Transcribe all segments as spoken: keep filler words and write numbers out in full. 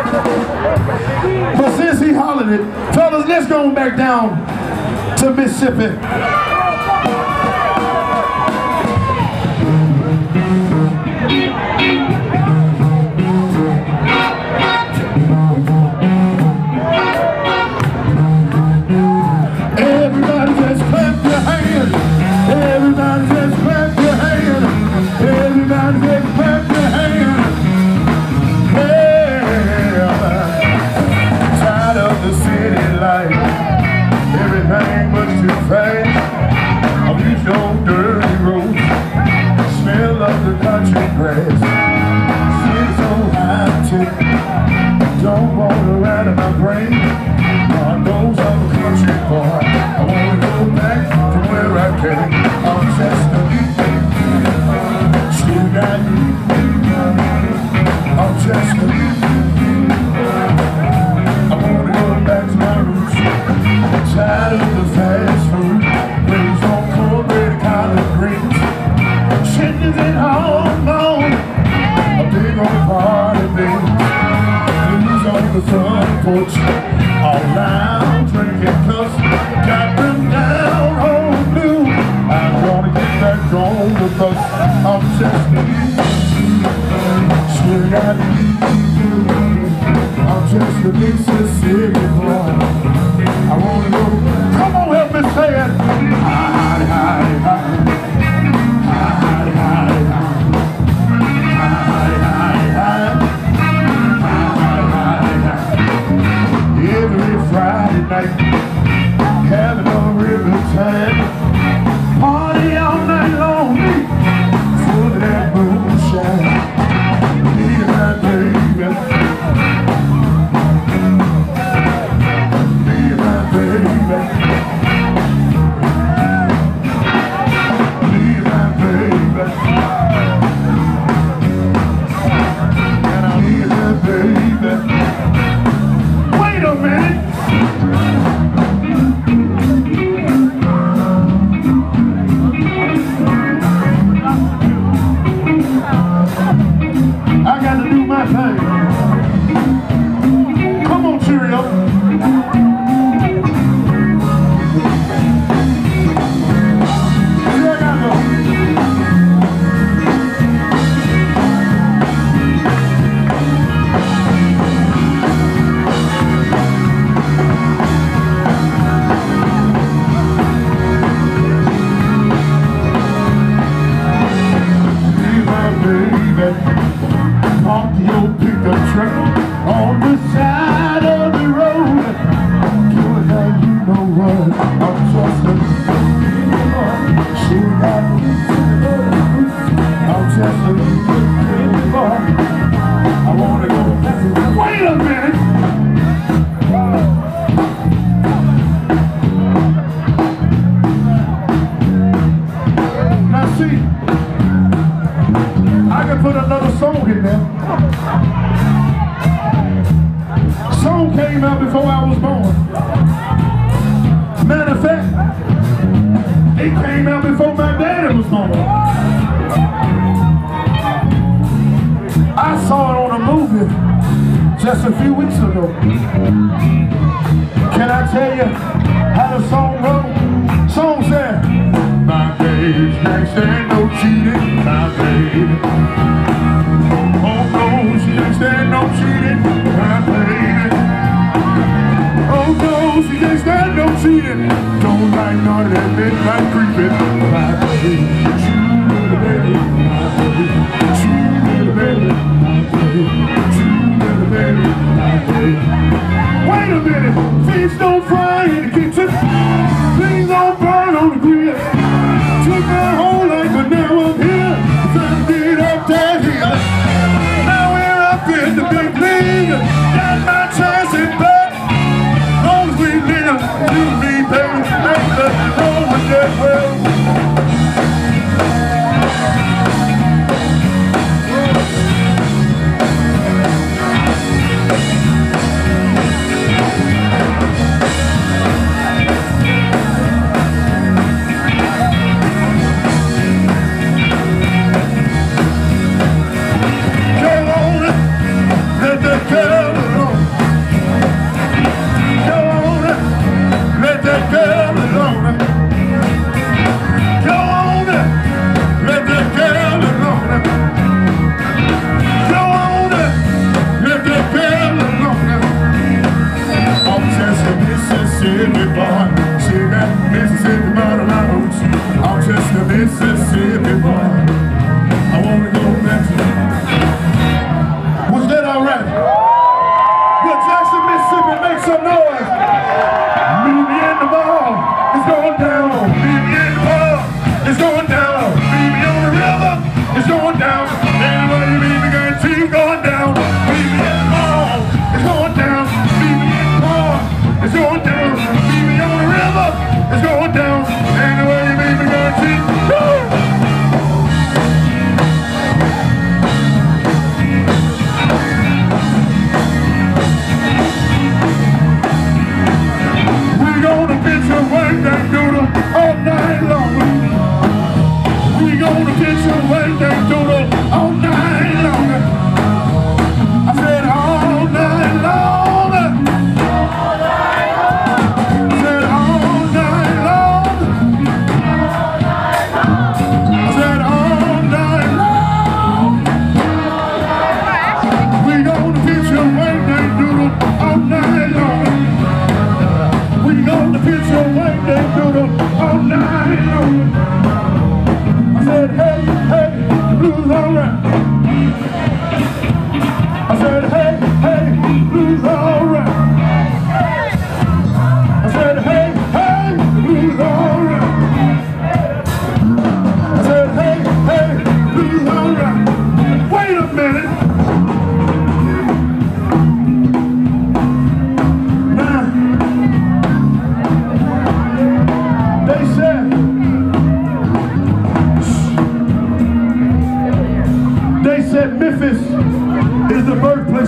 But since he hollered it, fellas, let's go back down to Mississippi. Everybody just clap your hands. Everybody just clap your hands. Everybody just clap your hands. Yeah. Tired of the city life. Everything was too fast. Of these old dirty roads. Smell of the country grass. City's so high-tech. Don't want to ride in my brain. God knows I'm a country boy. I want to go back to where I came. I'm just a still got you. I'm just a I want to go back to my roots. Tired of the fast food. Raised on cornbread, collard greens. Chickens at home, on a big old party thing. Blues on the front porch. All loud drinking cups, got them down home blue. I wanna get back on the bus. I'm just a still got you. I'm just a Mississippi boy. I wanna go. Come on, help me say it. Hide, hide, hide. Hide, hide, hide. Hide, hide, hide. Every Friday night, having a real good time. Party all night long, full of that moonshine. Me and my baby, me and my baby, me and my baby, me and my baby. Wait a minute. I got to do my thing. Come on, Cheerio. Here I go. Park your pickup truck on the side of the road. Doing that, you know what? I'm just a she got me. I'm just a boy. I wanna go. Wait a minute. Now see, I can put another song in there. Song came out before I was born. Matter of fact, it came out before my daddy was born. I saw it on a movie just a few weeks ago. Can I tell you how the song goes? Song said, my baby's next, there no cheating, my baby. Oh no, she ain't stand no cheating, my baby. Oh no, she ain't stand no cheating. Don't like none of that midnight creeping, my baby. True little baby, my baby. True little baby, my baby. True little baby, my baby. Wait a minute, fish don't fry in the kitchen. Things don't burn on the grill. Took my whole life, but now I'm here. Trying to get up that hill. Now we're up in the big league. Got my chance in back. Long as we live, you be baby. Ain't nothing wrong with that well. Let the girl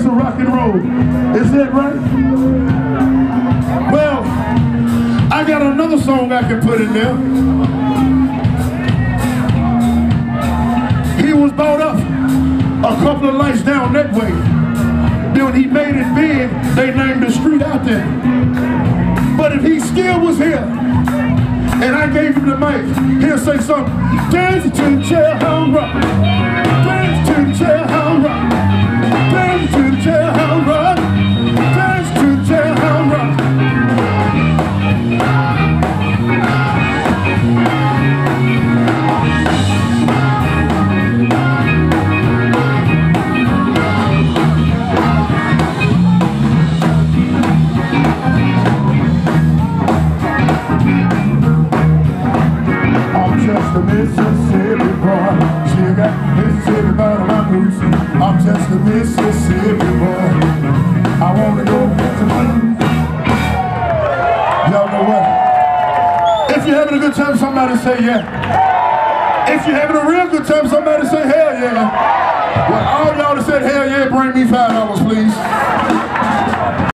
of rock and roll. Is that right? Well, I got another song I can put in there. He was brought up a couple of lights down that way. Then when he made it big, they named the street out there. But if he still was here, and I gave him the mic, he'll say something. Dance to the jailhouse rock. Dance to the jailhouse rock. Dance to the jailhouse rock. Dance to the jailhouse rock. Mississippi boy, she got Mississippi by my boots. I'm just a Mississippi boy. I wanna go to y'all know what? If you're having a good time, somebody say yeah. If you're having a real good time, somebody say hell yeah. Well, all y'all that said hell yeah, bring me five dollars, please.